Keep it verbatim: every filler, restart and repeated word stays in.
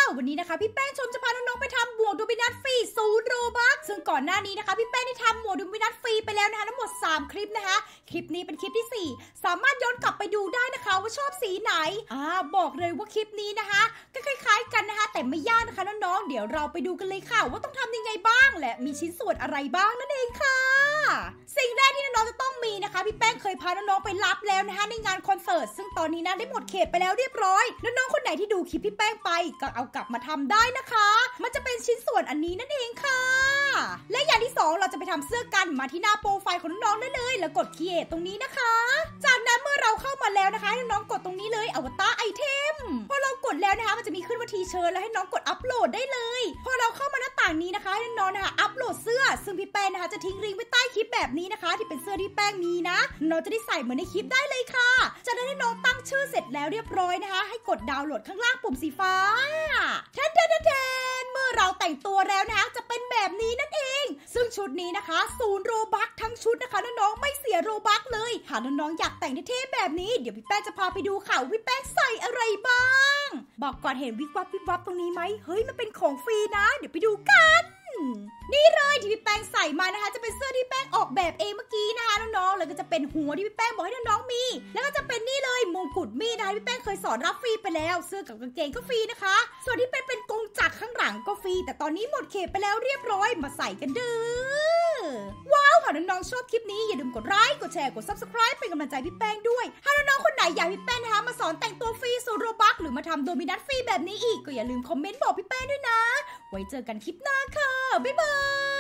วันนี้นะคะพี่แป้งชมจะพาน้องๆไปทำหมวกโดมินัสฟรีศูนย์โรบัคซึ่งก่อนหน้านี้นะคะพี่แป้งได้ทำหมวกโดมินัสฟรีไปแล้วนะคะทั้งหมดสามคลิปนะคะคลิปนี้เป็นคลิปที่สี่สามารถย้อนกลับไปดูได้นะคะว่าชอบสีไหนอ่าบอกเลยว่าคลิปนี้นะคะก็คล้ายๆกันนะคะแต่ไม่ยากนะคะน้องๆเดี๋ยวเราไปดูกันเลยค่ะว่าต้องทำยังไงบ้างและมีชิ้นส่วนอะไรบ้างนั่นเองค่ะสิ่งแรกที่น้องๆจะต้องมีนะคะพี่แป้งเคยพาน้องๆไปรับแล้วนะคะในงานคอนเสิร์ตซึ่งตอนนี้นะได้หมดเขตไปแล้วเรียบร้อยน้องๆคนไหนที่ดูคลิปพี่แป้งไปก็เอากลับมาทำได้นะคะมันจะเป็นชิ้นส่วนอันนี้นั่นเองค่ะและอย่างที่สองเราจะไปทำเสื้อกันมาที่หน้าโปรไฟล์ของน้องๆได้เลยแล้วกดครีเอทตรงนี้นะคะจากนั้นเมื่อเราเข้ามาแล้วนะคะให้น้องๆกดตรงนี้เลยอวตารไอเทมพอเรากดแล้วนะคะมันจะมีขึ้นว่าทีเชิญแล้วให้น้องกดอัปโหลดได้เลยพอเราเข้ามาหน้าต่างนี้นะคะให้น้องๆนะคะอัปโหลดเสื้อซึ่งพี่แป้งนะคะจะทิ้งลิงก์ไว้ใต้คลิปแบบนี้นะคะที่เป็นเสื้อที่แป้งมีนะน้องจะได้ใส่เหมือนในคลิปได้เลยค่ะจากนั้นให้น้องตั้งชื่อเสร็จแล้วเรียบร้อยนะคะให้กดดาวน์โหลดข้างล่างปุ่มสีฟ้าแทนแทนแทนเมื่อเราแต่งตัวแล้วนะคะจะเป็นแบบนี้นั่นเองซึ่งชุดนี้นะคะศูนย์โรบัคทั้งชุดนะคะน้องๆไม่เสียโรบัคเลยหากน้องๆอยากแต่งเท่ๆแบบนี้เดี๋ยวพี่แป้งจะพาไปดูค่ะพี่แป้งใส่อะไรบ้างบอกก่อนเห็นวิบวับวิบวับตรงนี้ไหมเฮ้ยมันเป็นของฟรีนะเดี๋ยวไปดูกันนี่เลยที่พี่แป้งใส่มานะคะจะเป็นเสื้อที่แป้งออกแบบเองเมื่อกี้นะคะน้องๆแล้วก็จะเป็นหัวที่พี่แป้งบอกให้น้องๆมีแล้วก็จะเป็นนี่เลยมงกุฎมีดนะคะพี่แป้งเคยสอนรับฟรีไปแล้วเสื้อกับกางเกงก็ฟรีนะคะส่วนที่เป็นเป็นกงจักรข้างหลังก็ฟรีแต่ตอนนี้หมดเขตไปแล้วเรียบร้อยมาใส่กันเด้อว้าวหากน้องๆชอบคลิปนี้อย่าลืมกดไลค์กดแชร์กด ซับสไครบ์ เป็นกำลังใจพี่แป้งด้วยถ้าน้องๆคนไหนอยากพี่แป้งนะคะมาสอนแต่งตัวฟรีศูนย์โรบัคหรือมาทำโดมินัสฟรีแบบนี้อีกก็อย่าลืมคอมเมนต์บอกพี่แป้งด้วยนะไว้เจอกันคลิปหน้าค่ะบ๊ายบาย